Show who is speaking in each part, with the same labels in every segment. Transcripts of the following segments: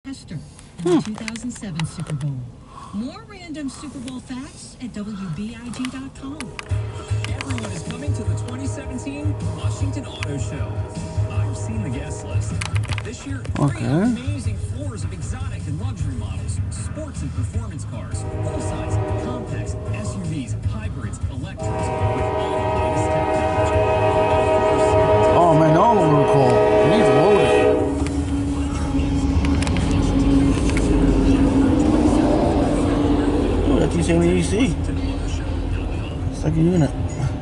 Speaker 1: Hester in the 2007 Super Bowl. More random Super Bowl facts at WBIG.com.
Speaker 2: Everyone is coming to the 2017 Washington Auto Show. I've seen the guest list. This year, three amazing floors of exotic and luxury models, sports and performance cars, full-size, compacts, SUVs, hybrids, electrics, with all the latest technology.
Speaker 3: Oh man, all over the coal. He's loaded. Oh, that's the same AC. It's like a unit.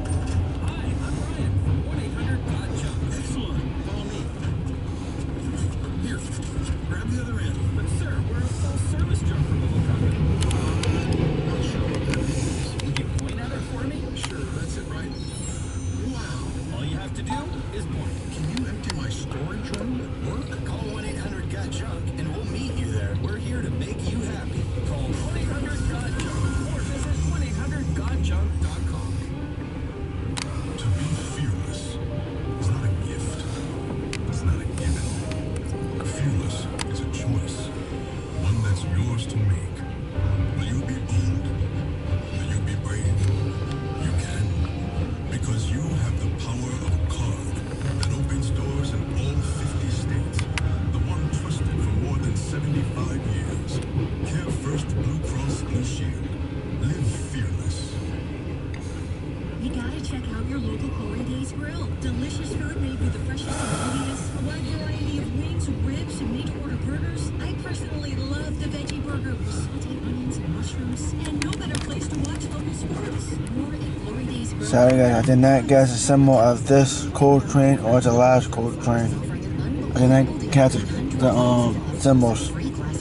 Speaker 1: You gotta check out your local Glory Days Grill. Delicious food made with the freshest ingredients. A wide variety of wings, ribs, and made-to-order burgers. I personally love the veggie burger with sauteed onions and mushrooms. And no better place to watch local sports. More at Glory Days Grill.
Speaker 3: Sorry guys, I did not guess the symbol of this coal train or the last coal train. I did not catch the symbols.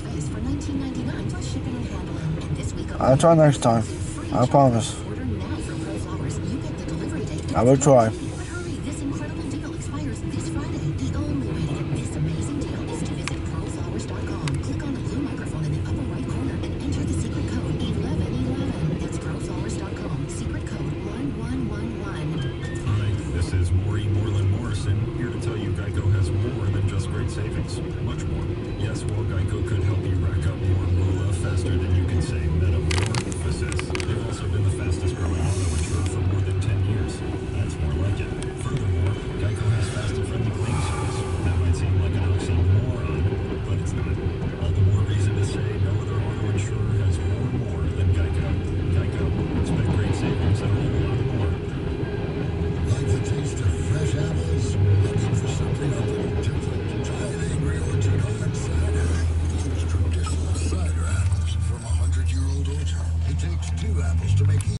Speaker 3: I'll try next time. I promise. I will try.
Speaker 1: But hurry, this incredible deal expires this Friday. The only way to get this amazing deal is to visit proflowers.com. Click on the blue microphone in the upper right corner and enter the secret code 1111. That's proflowers.com. Secret code 1111.
Speaker 4: Hi, this is Maureen Moreland Morrison, here to tell you Geico has more than just great savings. Much more. Yes, while Geico could help you rack up more moolah faster than you can say metamorphosis, they've also been the fastest growing auto insurer for more than 10 years. That's more like it. Furthermore, Geico has fast and friendly claim service. That might seem like an oxymoron, but it's not. All the more reason to say no other auto insurer has more than Geico. Geico. Expect great savings and a whole lot more.
Speaker 5: Like the taste of fresh apples? Looking for something a little different? Try an Angry Orchard hard cider. Use traditional cider apples from a 100-year-old orchard. It takes 2 apples to make